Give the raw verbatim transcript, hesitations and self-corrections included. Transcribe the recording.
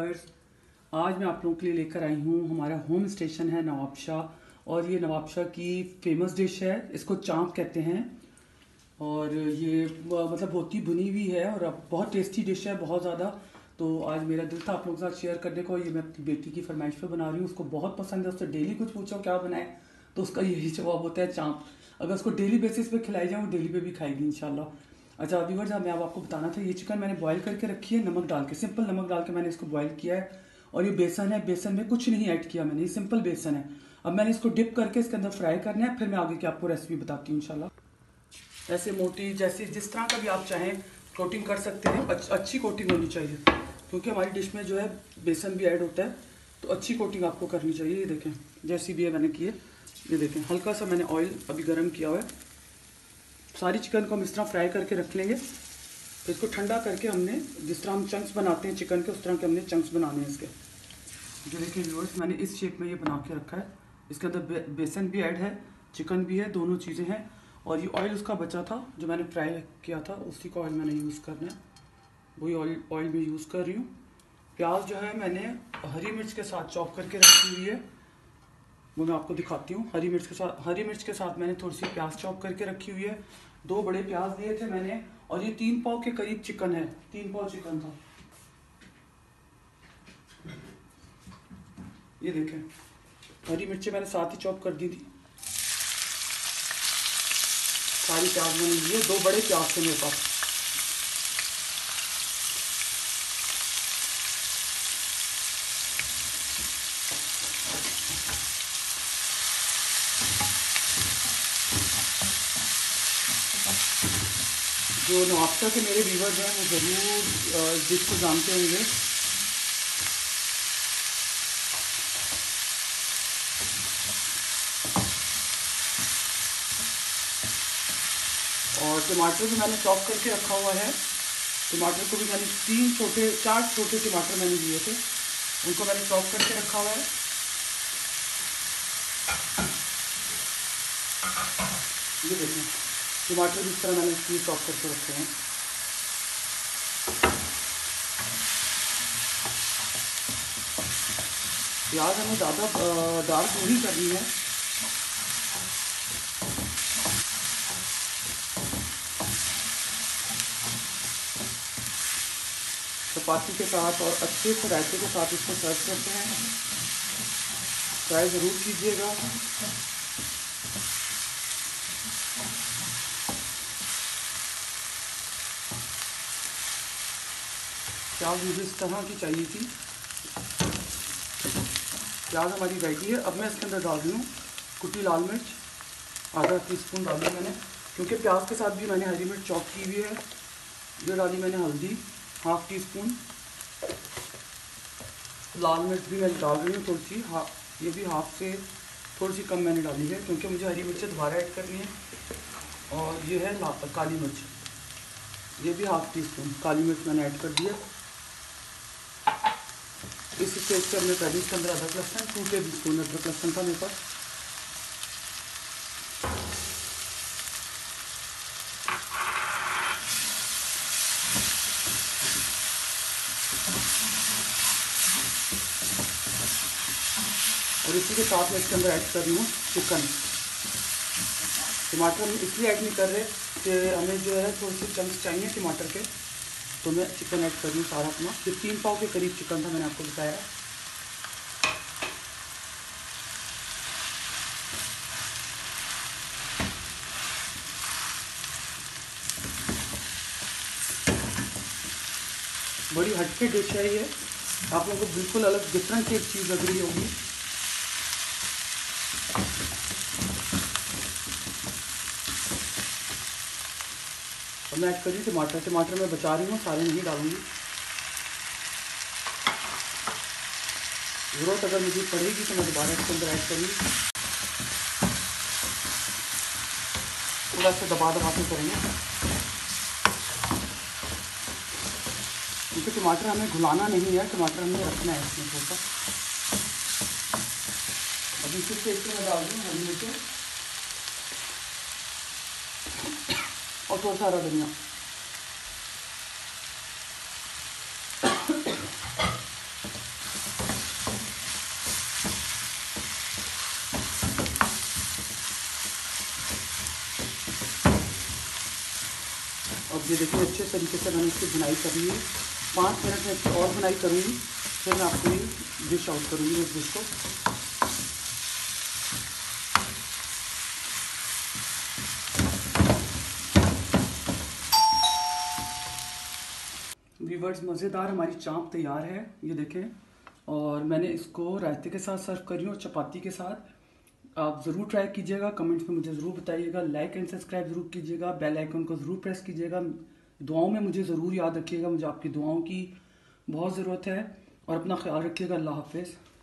Viewers, आज मैं आप लोगों के लिए लेकर आई हूँ। हमारा होम स्टेशन है नवाबशाह और ये नवाबशाह की फेमस डिश है। इसको चाँप कहते हैं और ये मतलब होती भुनी हुई है और अब बहुत टेस्टी डिश है, बहुत ज़्यादा। तो आज मेरा दिल था आप लोगों के साथ शेयर करने को। ये मैं अपनी बेटी की फरमाइश पे बना रही हूँ, उसको बहुत पसंद है। उससे डेली कुछ पूछो क्या बनाए तो उसका यही जवाब होता है चाँप। अगर उसको डेली बेसिस पे खिलाई जाए वो डेली पे भी खाएगी इंशाल्लाह। अच्छा व्यूअर्स, मैं अब आपको बताना था, ये चिकन मैंने बॉईल करके रखी है नमक डाल के, सिंपल नमक डाल के मैंने इसको बॉईल किया है। और ये बेसन है, बेसन में कुछ नहीं ऐड किया मैंने, ये सिंपल बेसन है। अब मैंने इसको डिप करके इसके अंदर फ्राई करना है, फिर मैं आगे की आपको रेसिपी बताती हूँ इंशाल्लाह। ऐसे मोटी जैसे जिस तरह का भी आप चाहें कोटिंग कर सकते हैं। अच्छ, अच्छी कोटिंग होनी चाहिए क्योंकि हमारी डिश में जो है बेसन भी ऐड होता है, तो अच्छी कोटिंग आपको करनी चाहिए। ये देखें जैसी भी है मैंने की है। ये देखें हल्का सा मैंने ऑयल अभी गर्म किया हुआ है। सारी चिकन को हम इस तरह फ्राई करके रख लेंगे। तो इसको ठंडा करके हमने जिस तरह हम चंक्स बनाते हैं चिकन के, उस तरह के हमने चंक्स बनाने हैं इसके। जो देखिए व्यूअर्स, मैंने इस शेप में ये बना के रखा है। इसके अंदर बे, बेसन भी ऐड है, चिकन भी है, दोनों चीज़ें हैं। और ये ऑयल उसका बचा था जो मैंने फ्राई किया था, उसी का ऑयल मैंने यूज़ करना है, वही ऑयल ऑयल में यूज़ कर रही हूँ। प्याज जो है मैंने हरी मिर्च के साथ चॉप करके रखी हुई है, वो मैं आपको दिखाती हूँ। हरी मिर्च के साथ हरी मिर्च के साथ मैंने थोड़ी सी प्याज चॉप करके रखी हुई है। दो बड़े प्याज लिए थे मैंने, और ये तीन पाव के करीब चिकन है, तीन पाव चिकन था। ये देखें हरी मिर्ची मैंने साथ ही चॉप कर दी थी। सारी प्याज मैंने लिए, दो बड़े प्याज थे मेरे पास। जो नवाबशाह के मेरे व्यूअर्स हैं वो ज़रूर डिश को जानते होंगे। और टमाटर भी मैंने चॉप करके रखा हुआ है। टमाटर को भी मैंने तीन छोटे चार छोटे टमाटर मैंने लिए थे, उनको मैंने चॉप करके रखा हुआ है। ये देखें टमाटर भी इस तरह मैंने इसलिए चॉप करके रखे हैं। प्याज हमें ज़्यादा डार्क नहीं करनी है। चपाती के साथ और अच्छे से रायते के साथ इसको सर्व करते हैं। ट्राई ज़रूर कीजिएगा। प्याज मुझे इस तरह की चाहिए थी। प्याज हमारी रेडी है। अब मैं इसके अंदर डाल रही हूँ कुटी लाल मिर्च, आधा टी स्पून डाली मैंने, क्योंकि प्याज के साथ भी मैंने हरी मिर्च चॉप की हुई है। ये डाली मैंने हल्दी हाफ टी स्पून, लाल मिर्च भी मैं डाल रही हूँ थोड़ी सी, हा ये भी हाफ से थोड़ी सी कम मैंने डाली है क्योंकि मुझे हरी मिर्च दोबारा ऐड करनी है। और ये है काली मिर्च, ये भी हाफ टी स्पून काली मिर्च मैंने ऐड कर दिया। इस स्टेज पर हमने कर दी इसके अंदर अदरक लहसुन, टू टेबल स्पून अदरक लहसुन था मेरे पास। और इसी के साथ मैं इसके अंदर ऐड कर रही हूँ चिकन। टमाटर हम इसलिए ऐड नहीं कर रहे कि हमें जो है थोड़े से चंक्स चाहिए टमाटर के, तो मैं चिकन ऐड कर रही हूँ सारा अपना। ये तीन पाव के करीब चिकन था, मैंने आपको बताया। बड़ी हटके डिश है ये, आप लोगों को बिल्कुल अलग डिफरेंट एक चीज़ लग रही होगी। अब मैं ऐड कर रही हूँ टमाटर। टमाटर मैं बचा रही हूँ, सारे नहीं डालूंगी। ज़रूरत अगर मुझे पड़ेगी तो मैं दोबारा इसके अंदर ऐड करूँगी। थोड़ा सा दबा दबा के करेंगे क्योंकि टमाटर हमें घुलाना नहीं है, टमाटर हमें रखना है इसमें थोड़ा सा। अभी फिर से इसमें मैं डाल दूँ हरी मिर्च और थोड़ा सा हरा धनिया। ये देखिए अच्छे तरीके से मैंने इसकी बुनाई कर ली है। पाँच मिनट में इसकी और बुनाई करूँगी, फिर मैं आपको ये डिश आउट करूँगी इस डिश को। व्यूअर्स, मज़ेदार हमारी चाँप तैयार है, ये देखें। और मैंने इसको रायते के साथ सर्व करी हूँ और चपाती के साथ। आप ज़रूर ट्राई कीजिएगा, कमेंट्स में मुझे ज़रूर बताइएगा, लाइक एंड सब्सक्राइब ज़रूर कीजिएगा, बेल आइकन को ज़रूर प्रेस कीजिएगा। दुआओं में मुझे ज़रूर याद रखिएगा, मुझे आपकी दुआओं की बहुत ज़रूरत है। और अपना ख्याल रखिएगा। अल्लाह हाफ़िज़।